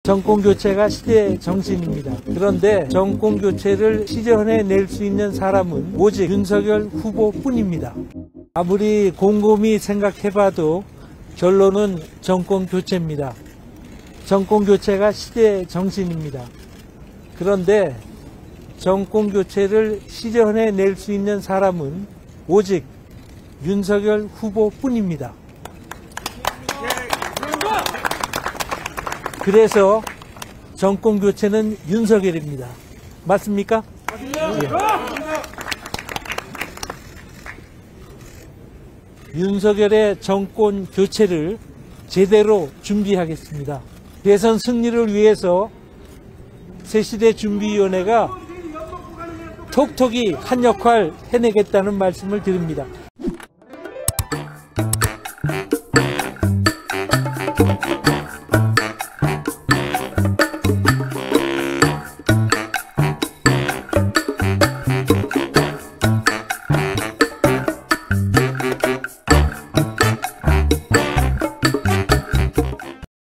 정권교체가 시대의 정신입니다. 그런데 정권교체를 실현해낼 수 있는 사람은 오직 윤석열 후보뿐입니다. 아무리 곰곰이 생각해봐도 결론은 정권교체입니다. 정권교체가 시대의 정신입니다. 그런데 정권교체를 실현해낼 수 있는 사람은 오직 윤석열 후보뿐입니다. 그래서 정권교체는 윤석열입니다. 맞습니까? 예. 윤석열의 정권교체를 제대로 준비하겠습니다. 대선 승리를 위해서 새시대준비위원회가 톡톡히 한 역할 해내겠다는 말씀을 드립니다.